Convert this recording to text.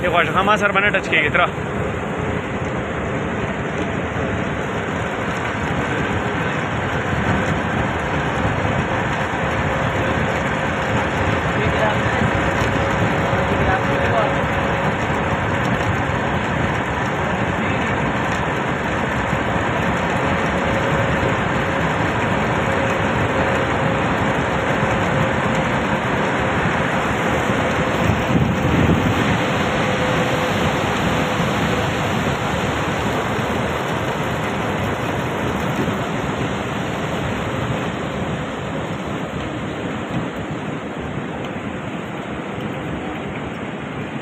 ये खुश हमा सर बने टच के तरह